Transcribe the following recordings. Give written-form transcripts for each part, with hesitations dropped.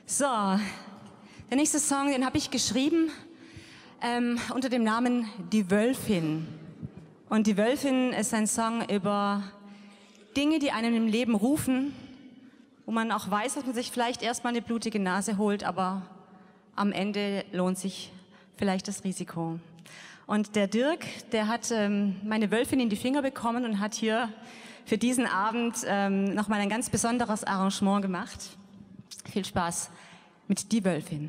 So, der nächste Song, den habe ich geschrieben unter dem Namen Die Wölfin. Und Die Wölfin ist ein Song über Dinge, die einem im Leben rufen, wo man auch weiß, dass man sich vielleicht erstmal eine blutige Nase holt, aber am Ende lohnt sich vielleicht das Risiko. Und der Dirk, der hat meine Wölfin in die Finger bekommen und hat hier für diesen Abend nochmal ein ganz besonderes Arrangement gemacht. Viel Spaß mit Die Wölfin.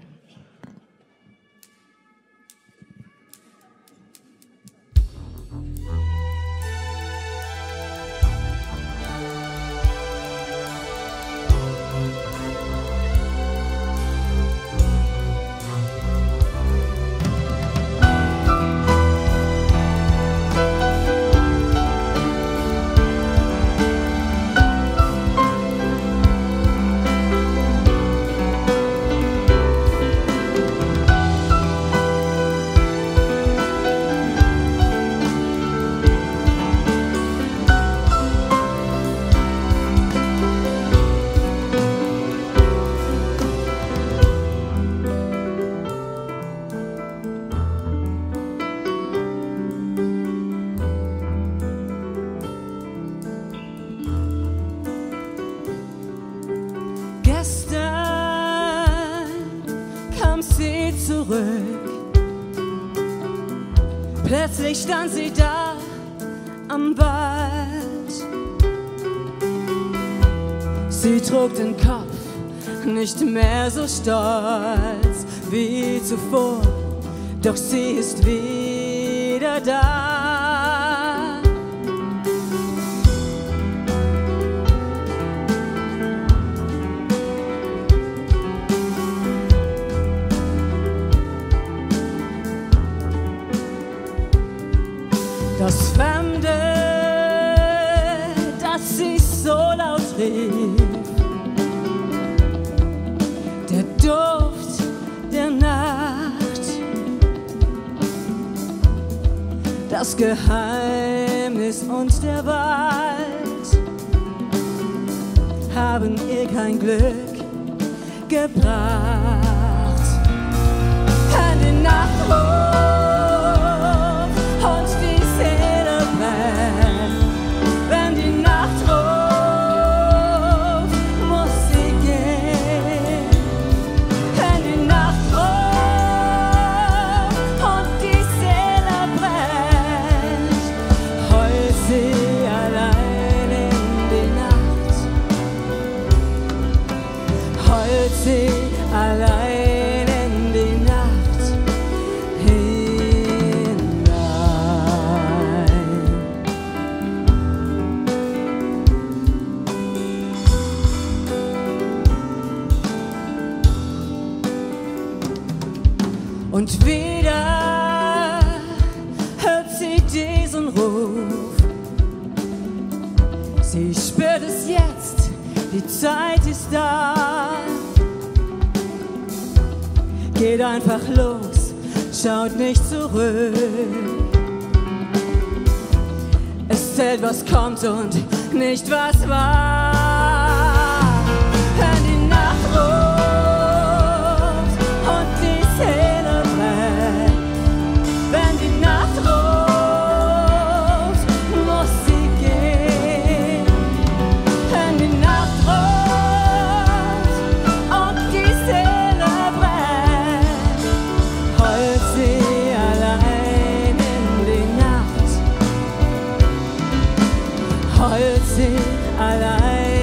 Zurück. Plötzlich stand sie da am Wald. Sie trug den Kopf nicht mehr so stolz wie zuvor, doch sie ist wieder da. Das Fremde, das sie so laut rief, der Duft der Nacht, das Geheimnis und der Wald haben ihr kein Glück gebracht. An den Nacht allein in die Nacht hinein. Und wieder hört sie diesen Ruf. Sie spürt es jetzt, die Zeit ist da. Geht einfach los, schaut nicht zurück. Es zählt, was kommt und nicht, was war. Wenn die Nacht ruft und die Seele brennt, wenn die Nacht ruft, muss sie gehen. Wenn die Nacht ruft und die Seele brennt, heult sie allein in die Nacht, heult sie allein.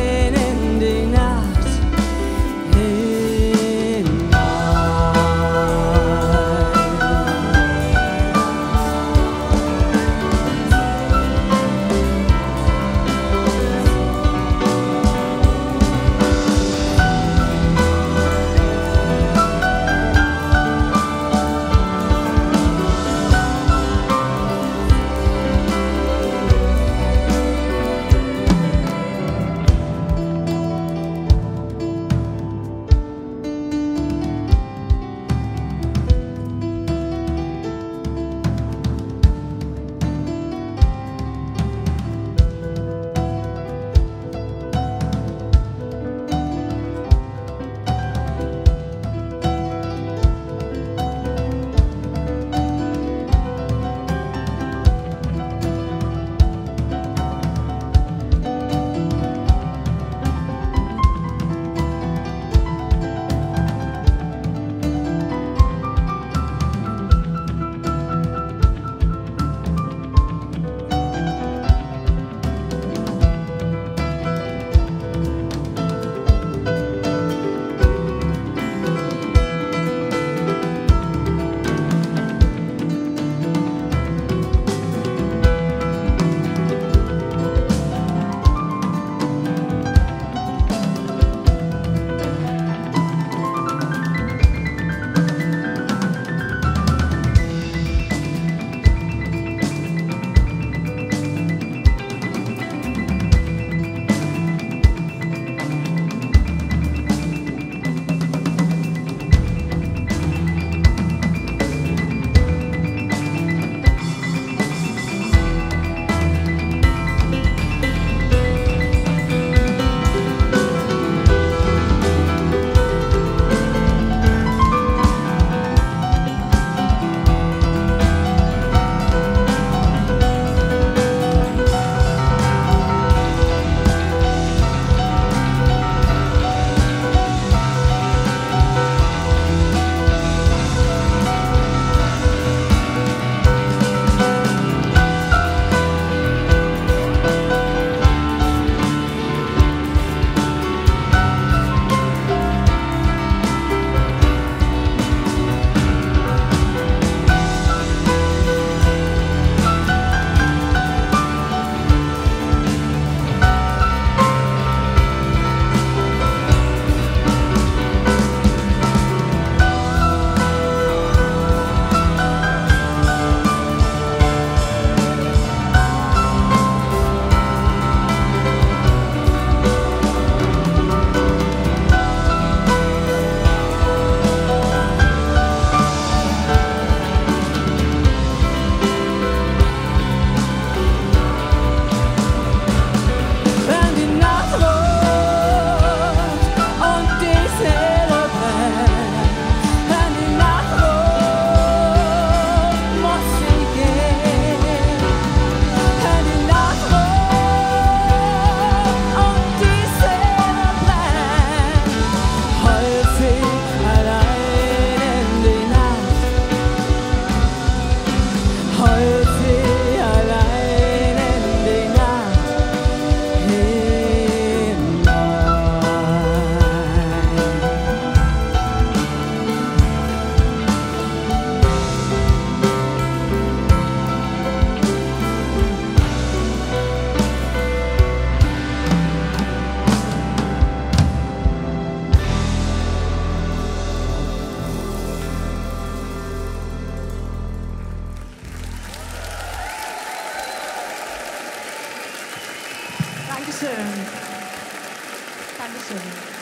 Dankeschön. Dankeschön.